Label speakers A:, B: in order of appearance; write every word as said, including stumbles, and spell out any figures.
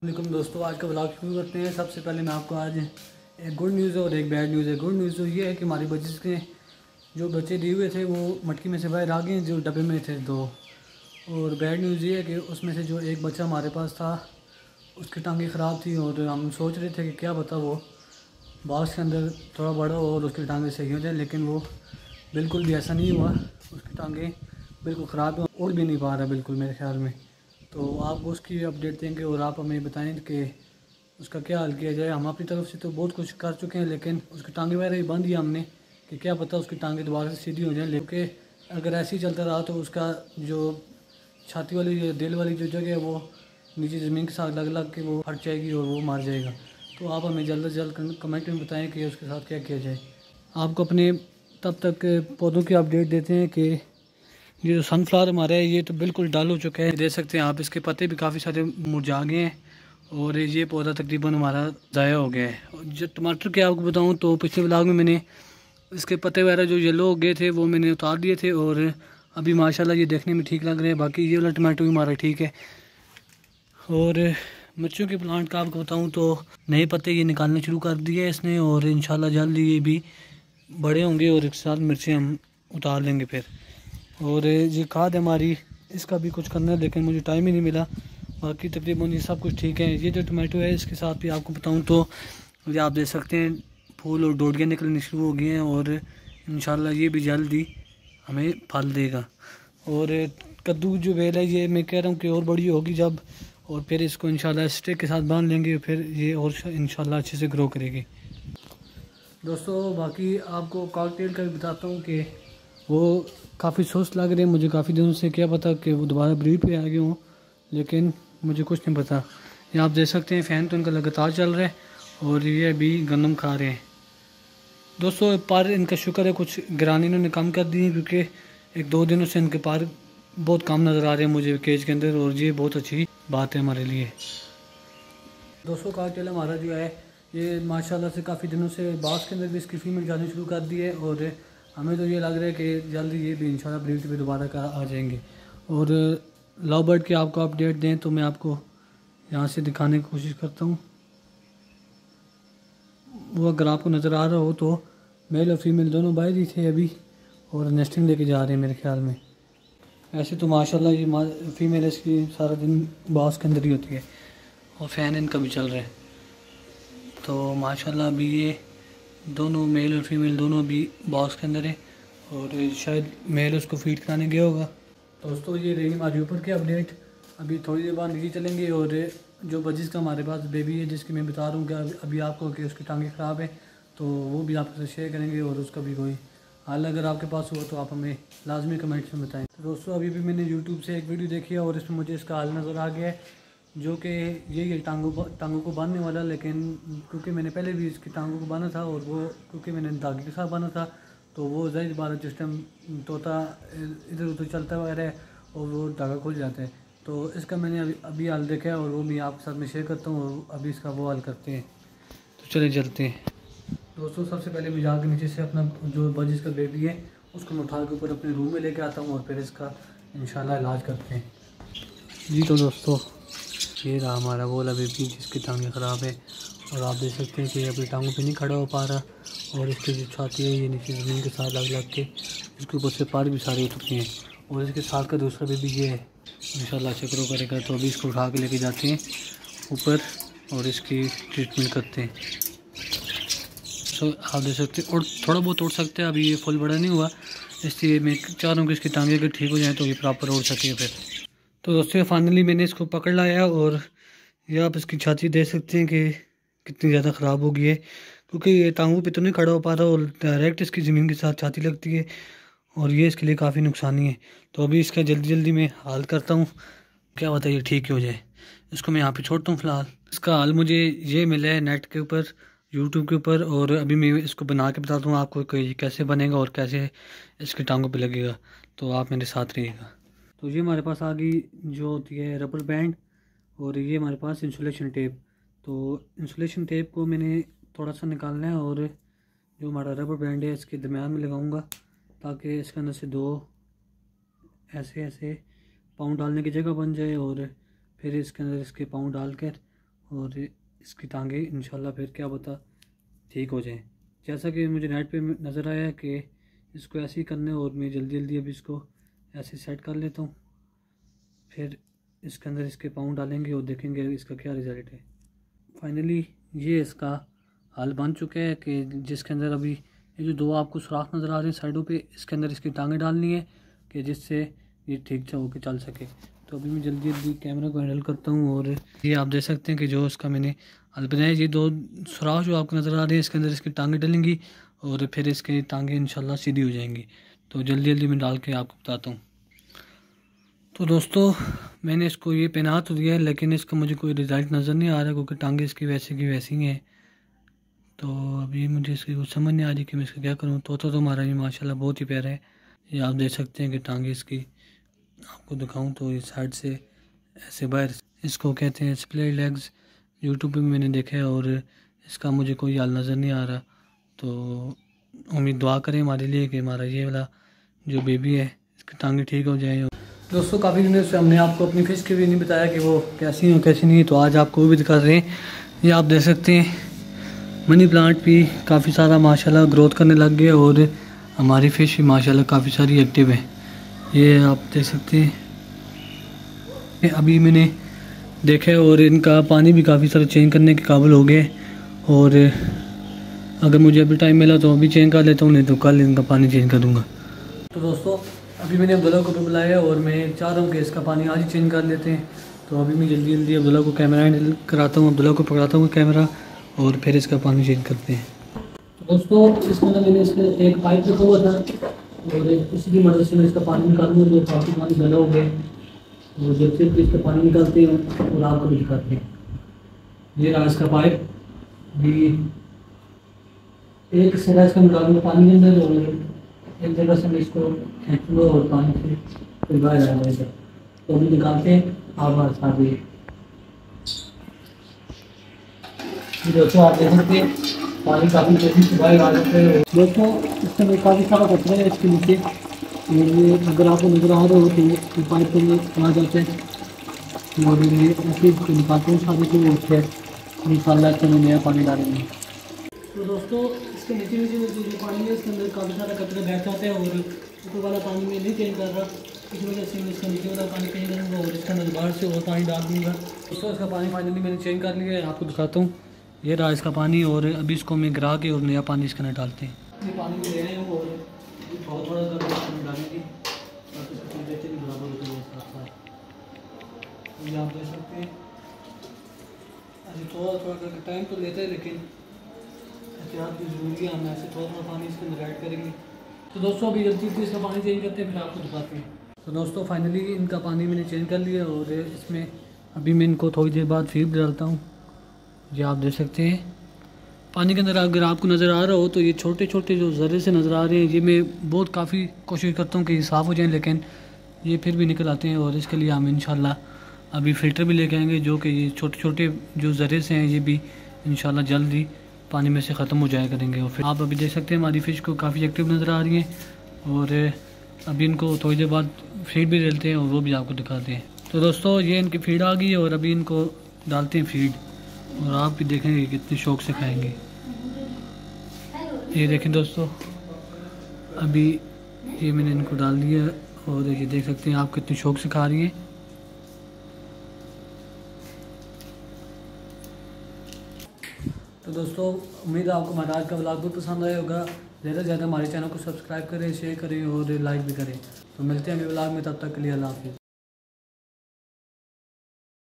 A: वालेकुम दोस्तों, आज का व्लॉग शुरू करते हैं। सबसे पहले मैं आपको आज एक गुड न्यूज़ और एक बैड न्यूज़ है। गुड न्यूज़ तो ये है कि हमारी बच्चे के जो बच्चे दिए हुए थे वो मटकी में से बाहर आ गए जो डब्बे में थे दो। और बैड न्यूज़ ये है कि उसमें से जो एक बच्चा हमारे पास था उसकी टांगी ख़राब थी और हम सोच रहे थे कि क्या पता वो बॉक्स के अंदर थोड़ा बड़ा हो और उसकी टांगें सही हो जाए, लेकिन वो बिल्कुल भी ऐसा नहीं हुआ। उसकी टांगें बिल्कुल ख़राब है, उड़ भी नहीं पा रहा बिल्कुल मेरे ख्याल में। तो आप उसकी अपडेट देंगे और आप हमें बताएं कि उसका क्या हल किया जाए। हम अपनी तरफ से तो बहुत कुछ कर चुके हैं, लेकिन उसकी टांगें वगैरह ही बंद दिया हमने कि क्या पता उसकी टांगें दोबारा से सीधी हो जाएं। लेकिन अगर ऐसे ही चलता रहा तो उसका जो छाती वाली जो दिल वाली जो जगह है वो नीचे ज़मीन के साथ लग लग के वो फट जाएगी और वो मर जाएगा। तो आप हमें जल्द से जल्द कमेंट में बताएँ कि उसके साथ क्या किया जाए। आपको अपने तब तक पौधों की अपडेट देते हैं कि ये जो सनफ्लावर हमारा है ये तो बिल्कुल डाल हो चुका है। देख सकते हैं आप, इसके पत्ते भी काफ़ी सारे मुरझा गए हैं और ये पौधा तकरीबन हमारा ज़ाया हो गया है। जो टमाटर के आपको बताऊं तो पिछले व्लॉग में मैंने इसके पत्ते वगैरह जो येलो हो गए थे वो मैंने उतार दिए थे और अभी माशाल्लाह ये देखने में ठीक लग रहे हैं। बाकी ये वाला टमाटो भी हमारा ठीक है। और मिर्चों के प्लांट का आपको बताऊँ तो नए पत्ते ये निकालने शुरू कर दिए इसने और इंशाल्लाह जल्द ये भी बड़े होंगे और एक साथ मिर्चें हम उतार लेंगे फिर। और ये खाद हमारी इसका भी कुछ करना है, लेकिन मुझे टाइम ही नहीं मिला। बाकी तकरीबन ये सब कुछ ठीक है। ये जो टमाटो है इसके साथ भी आपको बताऊं तो ये आप देख सकते हैं फूल और डोडियाँ निकलनी शुरू हो गई हैं और इंशाल्लाह ये भी जल्द ही हमें फल देगा। और कद्दू जो बेल है ये मैं कह रहा हूँ कि और बड़ी होगी जब, और फिर इसको इंशाल्लाह स्टिक के साथ बांध लेंगे, फिर ये और इंशाल्लाह अच्छे से ग्रो करेगी। दोस्तों बाकी आपको कॉकटेल का भी बताता हूँ कि वो काफ़ी सुस्त लग रहे हैं मुझे काफ़ी दिनों से। क्या पता कि वो दोबारा ब्रीड पे आ गए हों, लेकिन मुझे कुछ नहीं पता। ये आप देख सकते हैं फ़ैन तो इनका लगातार चल रहा है और ये अभी गंदम खा रहे हैं। दोस्तों पर इनका शुक्र है कुछ गिरानी इन्होंने कम कर दी है, क्योंकि एक दो दिनों से इनके पर बहुत कम नज़र आ रहे हैं मुझे केज के अंदर, और ये बहुत अच्छी बात है हमारे लिए। दोस्तों कॉकटेल हमारा जो है ये माशाल्लाह से काफ़ी दिनों से बॉक्स के अंदर भी इसकी फीमेल जानी शुरू कर दी है और हमें तो ये लग रहा है कि जल्द ये भी इंशाल्लाह ब्रीड पे दोबारा का आ जाएंगे। और लव बर्ड की आपको अपडेट दें तो मैं आपको यहाँ से दिखाने की कोशिश करता हूँ। वो अगर आपको नज़र आ रहा हो तो मेल और फीमेल दोनों बाहर ही थे अभी और नेस्टिंग लेके जा रहे हैं मेरे ख्याल में। ऐसे तो माशाल्लाह ये फीमेल इसकी सारा दिन बॉक्स के अंदर ही होती है और फ़ैन इनका भी चल रहा है। तो माशाल्लाह अभी ये दोनों मेल और फीमेल दोनों अभी बॉक्स के अंदर है और शायद मेल उसको फीड कराने गया होगा। दोस्तों ये रही हमारी ऊपर की अपडेट। अभी थोड़ी देर बाद नीचे चलेंगे और जो बजिस का हमारे पास बेबी है जिसकी मैं बता रहा हूँ कि अभी आपको कि उसकी टांगें ख़राब है, तो वो भी आपके साथ शेयर करेंगे और उसका भी कोई हाल अगर आपके पास हुआ तो आप हमें लाजमी कमेंट्स में बताएँ। तो दोस्तों अभी भी मैंने यूट्यूब से एक वीडियो देखी है और इसमें मुझे इसका हाल नज़र आ गया है, जो कि यही टांगों टांगों को बांधने वाला। लेकिन क्योंकि मैंने पहले भी इसकी टांगों को बांधा था और वो क्योंकि मैंने धागे के साथ बांधा था तो वो ज़ाहिर बात है जिस टाइम तोता इधर उधर चलता वगैरह और वो धागा खुल जाता है। तो इसका मैंने अभी अभी हाल देखा है और वो भी आपके साथ में शेयर करता हूँ और अभी इसका वो हाल करते हैं। तो चले चलते हैं दोस्तों। सबसे पहले मैं जाकर नीचे से अपना जो बजिस का बेबी है उसको मैं उठा के ऊपर अपने रूम में लेके आता हूँ और फिर इसका इंशाल्लाह इलाज करते हैं जी। तो दोस्तों ये रहा हमारा वो वाला बेबी जिसकी टांगें ख़राब है और आप देख सकते हैं कि ये अपनी टांगों पे नहीं खड़ा हो पा रहा और इसकी जो छाती है ये नीचे ज़मीन के साथ लग लग के इसके ऊपर से पार भी सारे उठ चुके हैं। और इसके साथ का दूसरा बेबी ये है, इंशाल्लाह अच्छा ग्रो करेगा। तो अभी इसको उठा के लेके जाते हैं ऊपर और इसकी ट्रीटमेंट करते हैं। सो आप देख सकते हैं और थोड़ा बहुत उड़ सकते हैं, अभी ये फुल बड़ा नहीं हुआ, इसलिए मैं चाह रहा हूँ कि इसकी टांगें अगर ठीक हो जाएँ तो ये प्रॉपर उड़ सके फिर। तो दोस्तों फाइनली मैंने इसको पकड़ लाया और ये आप इसकी छाती देख सकते हैं कि कितनी ज़्यादा ख़राब हो गई है, क्योंकि ये टांगों पे तो नहीं खड़ा हो पा रहा और डायरेक्ट इसकी ज़मीन के साथ छाती लगती है और ये इसके लिए काफ़ी नुकसानी है। तो अभी इसका जल्दी जल्दी मैं हाल करता हूँ, क्या पता ये ठीक हो जाए। इसको मैं यहाँ पे छोड़ता हूँ फ़िलहाल। इसका हाल मुझे ये मिला है नेट के ऊपर, यूट्यूब के ऊपर, और अभी मैं इसको बना के बताता हूँ आपको कि कैसे बनेगा और कैसे इसकी टांगों पर लगेगा। तो आप मेरे साथ रहिएगा। तो ये हमारे पास आ गई जो होती है रबर बैंड और ये हमारे पास इंसुलेशन टेप। तो इंसुलेशन टेप को मैंने थोड़ा सा निकालना है और जो हमारा रबर बैंड है इसके दरमियान में लगाऊंगा ताकि इसके अंदर से दो ऐसे ऐसे पाँव डालने की जगह बन जाए और फिर इसके अंदर इसके पाँव डाल कर और इसकी टांगे इंशाल्लाह फिर क्या पता ठीक हो जाएं। जैसा कि मुझे नेट पे नज़र आया कि इसको ऐसे ही करना है और मैं जल्दी जल्दी अभी इसको ऐसे सेट कर लेता हूँ। फिर इसके अंदर इसके पाँव डालेंगे और देखेंगे इसका क्या रिज़ल्ट है। फाइनली ये इसका हाल बन चुका है कि जिसके अंदर अभी ये जो दो आपको सुराख नज़र आ रहे हैं साइडों पे, इसके अंदर इसकी टांगें डालनी है कि जिससे ये ठीक से होकर चल सके। तो अभी मैं जल्दी जल्दी कैमरा को हैंडल करता हूँ और ये आप देख सकते हैं कि जो इसका मैंने हल बनाया, ये दो सुराख जो आपको नज़र आ रहे हैं इसके अंदर इसकी टांगें डलेंगी और फिर इसकी टांगें इंशाल्लाह सीधी हो जाएंगी। तो जल्दी जल्दी मैं डाल के आपको बताता हूँ। तो दोस्तों मैंने इसको ये पहना तो दिया है लेकिन इसका मुझे कोई रिज़ल्ट नज़र नहीं आ रहा क्योंकि टांगें इसकी वैसे की वैसी ही हैं। तो अभी मुझे इसकी कुछ समझ नहीं आ रही कि मैं इसका क्या करूँ। तोता तो हमारा ये माशाल्लाह बहुत ही प्यारा है। ये आप देख सकते हैं कि टांगे इसकी आपको दिखाऊं तो ये साइड से ऐसे बाहर, इसको कहते हैं स्प्लिट लेग्स। यूट्यूब पे मैंने देखा है और इसका मुझे कोई हाल नज़र नहीं आ रहा। तो उम्मीद दुआ करें हमारे लिए कि हमारा ये वाला जो बेबी है इसकी टांगे ठीक हो जाए। दोस्तों काफ़ी दिनों से हमने आपको अपनी फिश के भी नहीं बताया कि वो कैसी हो कैसी नहीं, तो आज आपको वो भी दिखा रहे हैं। ये आप देख सकते हैं मनी प्लांट भी काफ़ी सारा माशाल्लाह ग्रोथ करने लग गए और हमारी फ़िश भी माशाल्लाह काफ़ी सारी एक्टिव है। ये आप देख सकते हैं अभी मैंने देखा है और इनका पानी भी काफ़ी सारा चेंज करने के काबिल हो गए और अगर मुझे अभी टाइम मिला तो अभी चेंज कर लेता हूँ, नहीं तो कल इनका पानी चेंज कर दूँगा। तो दोस्तों अभी मैंने अब्दुल्ला को भी बुलाया और मैं चाह रहा हूँ कि इसका पानी आज ही चेंज कर लेते हैं। तो अभी मैं जल्दी जल्दी अब्दुल्ला को कैमरा हैंडल कराता हूँ, अब्दुल्ला को पकड़ाता हूँ कैमरा और फिर इसका पानी चेंज करते हैं। तो दोस्तों इसके अंदर मैंने इसमें एक पाइप रखा हुआ था और इसी की मदद से मैं इसका पानी निकालूँगा जो काफ़ी पानी ज़्यादा हो गया और जब से इसका पानी निकालते हैं और आपको भी दिखाते हैं। ये रहा इसका पाइप, भी एक सिरा इसका निकालूँगा पानी के अंदर और एक जगह से मैं इसको खींचूँगा और पानी से फिर बाहर आ जाएगा। तो अभी निकालते हैं आप साथ ही। दोस्तों आप देख सकते हैं पानी काफ़ी तेज़ी से बाहर आ जाता है। दोस्तों इसमें काफ़ी सारा कचरा है इसके नीचे, ये अगर आपको नजर आ रहा हो तो पाइप के लिए आ जाते हैं और ये ऐसे निकालते हैं सारे से उठे इंशाल्लाह इसके में नया पानी डालेंगे। तो दोस्तों इसके नीचे नीचे जो पानी है इसके अंदर काफ़ी सारा कचरा बैठ जाता है और ऊपर वाला पानी में नहीं चेंज कर रहा, इस वजह से मैं इसका नीचे वाला पानी चेंज करूँगा और इसके अंदर बाहर से और पानी डाल दूँगा। दोस्तों इसका पानी फाइनली मैंने चेंज कर लिया है, आपको दिखाता हूँ। ये रहा इसका पानी और अभी इसको मैं गिरा के और नया पानी इसके अंदर डालते हैं। ये पानी में ले रहे हैं और थोड़ा थोड़ा करके इसमें डालेंगे ताकि इसका टेम्परेचर भी बराबर होता है साथ साथ। ये आप देख सकते हैं अभी थोड़ा थोड़ा करके टाइम तो लेते हैं लेकिन एहतियात भी ज़रूरी है। हम ऐसे थोड़ा थोड़ा पानी इसके अंदर ऐड करेंगे। तो दोस्तों अभी जल्दी से इसका पानी चेंज करते हैं फिर आपको दिखाते हैं। तो दोस्तों फाइनली इनका पानी मैंने चेंज कर लिया और इसमें अभी मैं इनको थोड़ी देर बाद फीड डालता हूँ। ये आप देख सकते हैं पानी के अंदर अगर आपको नज़र आ रहा हो तो ये छोटे छोटे जो ज़र्रे से नज़र आ रहे हैं, ये मैं बहुत काफ़ी कोशिश करता हूँ कि ये साफ़ हो जाएं लेकिन ये फिर भी निकल आते हैं और इसके लिए हम इंशाल्लाह अभी फ़िल्टर भी लेके आएंगे जो कि ये छोटे छोटे जो ज़र्रे से हैं ये भी इंशाल्लाह जल्द ही पानी में से ख़त्म हो जाया करेंगे। और फिर आप अभी देख सकते हैं हमारी फ़िश को काफ़ी एक्टिव नज़र आ रही हैं और अभी इनको थोड़ी देर बाद फीड भी डालते हैं और वो भी आपको दिखाते हैं। तो दोस्तों ये इनकी फीड आ गई है और अभी इनको डालते हैं फीड और आप भी देखेंगे कितने शौक से खाएंगे। ये देखें दोस्तों अभी ये मैंने इनको डाल दिया और ये देख सकते हैं आप कितने शौक से खा रही हैं। तो दोस्तों उम्मीद है आपको हमारा आज का व्लॉग बहुत पसंद आया होगा। ज़्यादा से ज़्यादा हमारे चैनल को सब्सक्राइब करें, शेयर करें और लाइक भी करें। तो मिलते हैं अगले व्लॉग में, तब तक के लिए अल्लाह हाफ़िज़।